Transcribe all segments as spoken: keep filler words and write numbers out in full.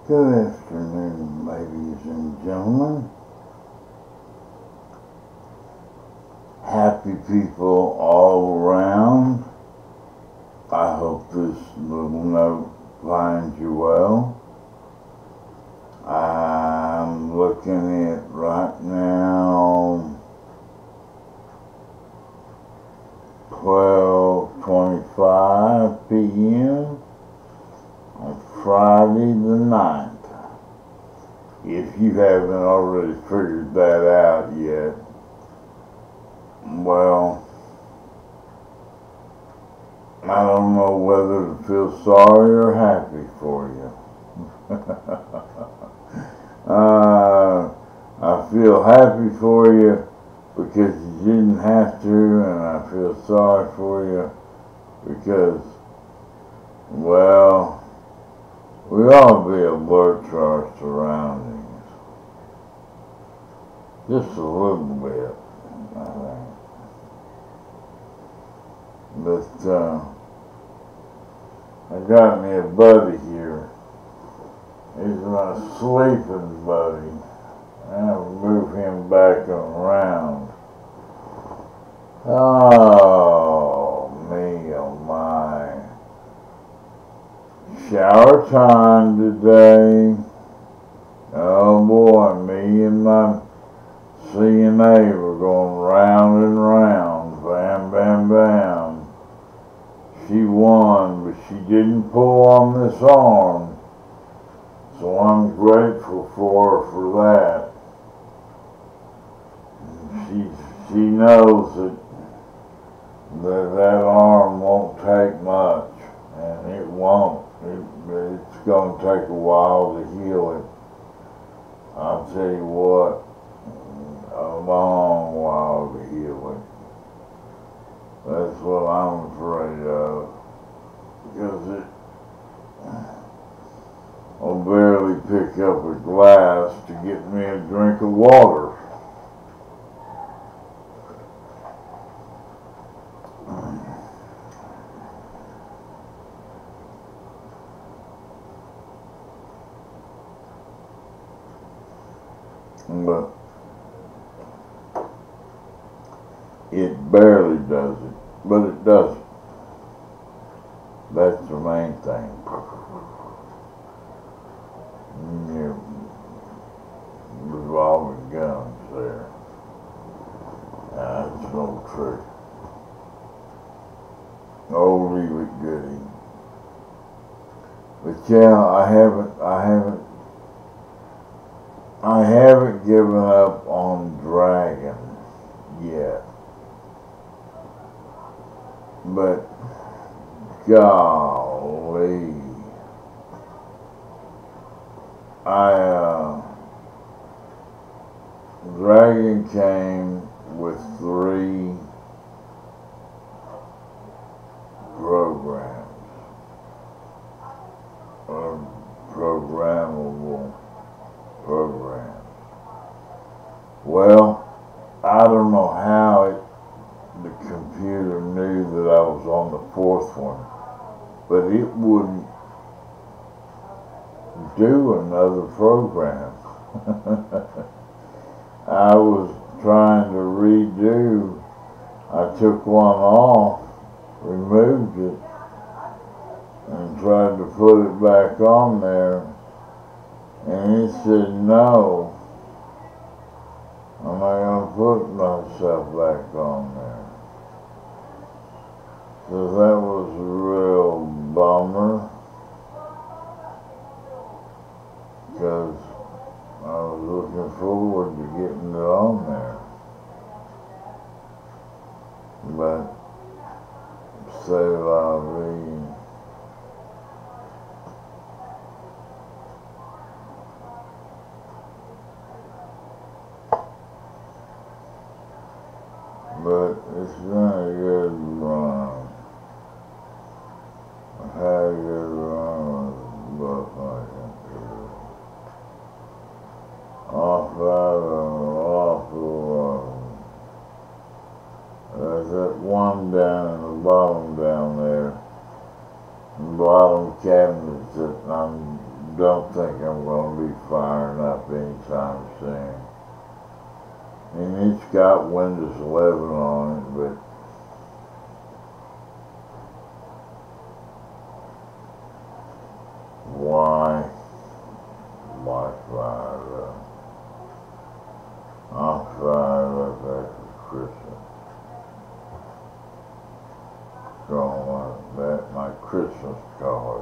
Good afternoon, ladies and gentlemen. Happy people all around. I hope this little note finds you well. I'm looking at right now twelve twenty-five p m on Friday the ninth. If you haven't already figured that out yet, well, I don't know whether to feel sorry or happy for you. uh, I feel happy for you because you didn't have to, and I feel sorry for you because, well, we ought to be alert to our surroundings. Just a little bit, I think. But, uh, I got me a buddy here. He's my sleeping buddy. I'll move him back around. Oh, me, oh my. Shower time today. Oh boy, me and my C N A were going round and round. Bam, bam, bam. She won, but she didn't pull on this arm. So I'm grateful for her for that. She, she knows that, that that arm won't take much, and it won't. It, it's going to take a while to heal it. I'll tell you what, a long while to heal it. That's what I'm afraid of, because it will barely pick up a glass to get me a drink of water. But it barely does it, but it doesn't. That's the main thing. Yeah, revolving guns there. That's no trick. Oh, leave it goody. But yeah, I haven't, I haven't, I haven't given up on Dragon yet. But golly, I, uh, Dragon came with three programs, or programmable programs. Well, I don't know how it, the computer knew that I was on the fourth one, but it wouldn't do another program. I was trying to redo. I took one off, removed it, and tried to put it back on there, and it said no. I'm not going to put myself back on there. So that was a real bummer, because I was looking forward to getting it on there. But c'est la vie. But it's been a good run. I had a good run with both my computers. Off out of awful uh, there's that one down in the bottom down there. The bottom cabinets that I'm don't think I'm going to be firing up anytime soon. And it's got Windows eleven on it, but why? Why fire it up? I'll fire it up after Christmas. Going like that, my Christmas card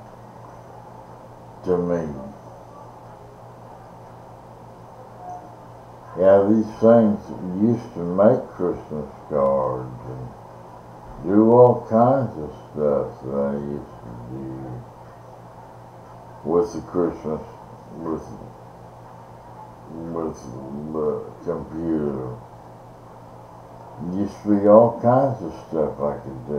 to me. Yeah, these things used to make Christmas cards and do all kinds of stuff that I used to do with the Christmas, with, with the computer. Used to be all kinds of stuff I could do.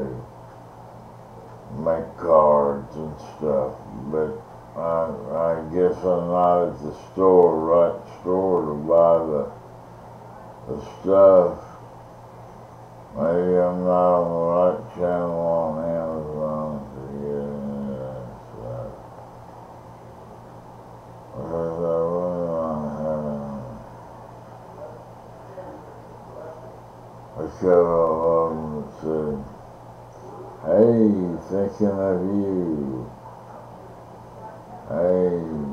Make cards and stuff, but I, I guess I'm not at the store, right store to buy the, the stuff. Maybe I'm not on the right channel on Amazon to get into that stuff. Because I really want to have a couple of them that said, hey, thinking of you. Hey,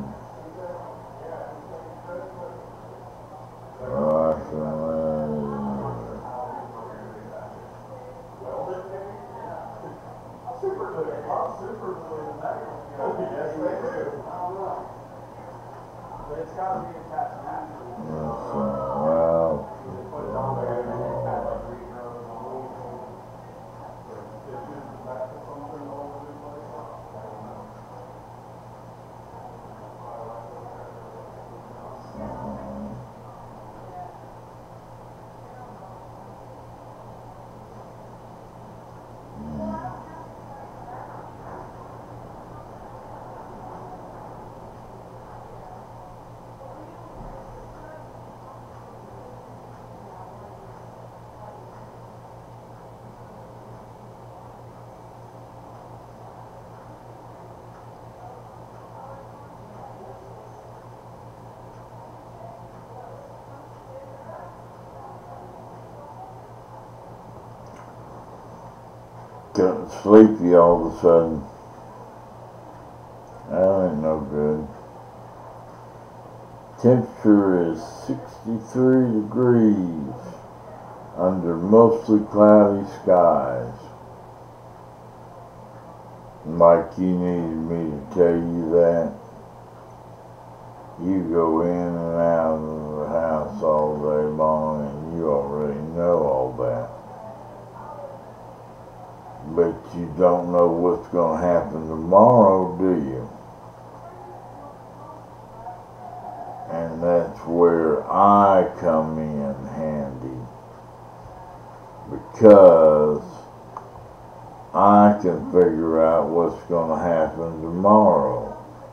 getting sleepy all of a sudden. That ain't no good. Temperature is sixty-three degrees under mostly cloudy skies. Mike, you needed me to tell you that. You go in and out of the house all day long and you already know all that. But you don't know what's going to happen tomorrow, do you? And that's where I come in handy. Because I can figure out what's going to happen tomorrow.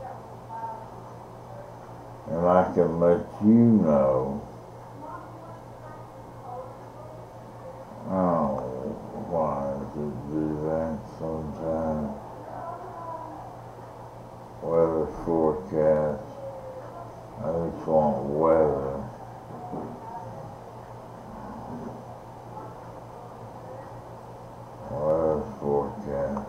And I can let you know. Oh, why does it do that sometimes? Weather forecast. I just want weather. Weather forecast.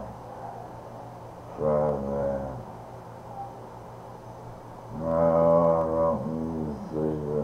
Try that. No, I don't need to see that.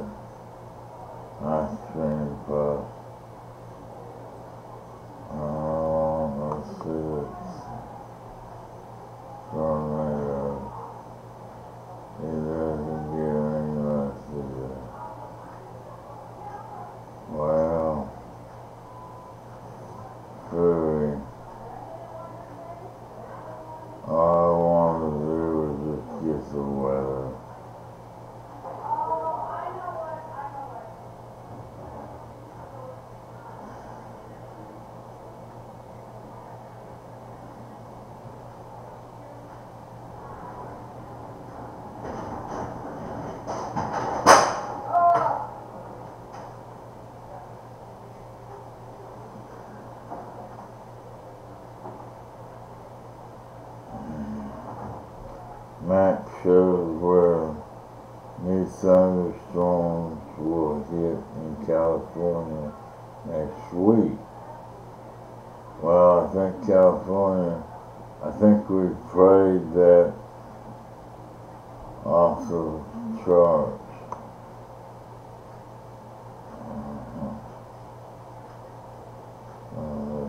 map shows where new thunderstorms will hit in California next week. Well, I think California, I think we prayed that off the charts. Uh-huh. Uh,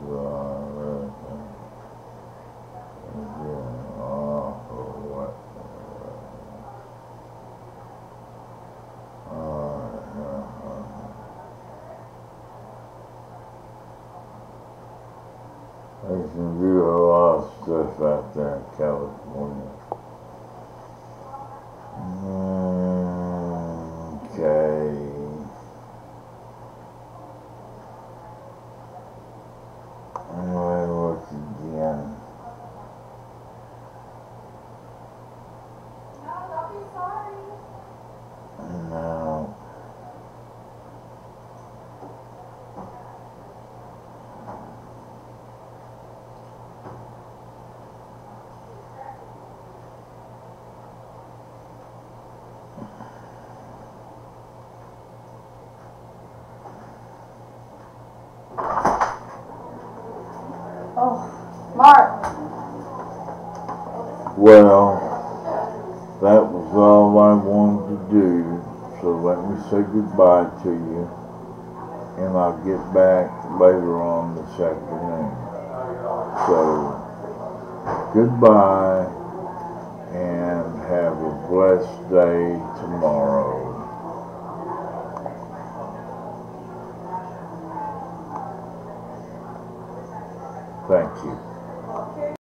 They can do a lot of stuff out there in California. Okay. I'm gonna look again. No, don't be sorry. No. Oh, Mark. Well, that was all I wanted to do, so let me say goodbye to you, and I'll get back later on this afternoon. So, goodbye, and have a blessed day tomorrow. Thank you.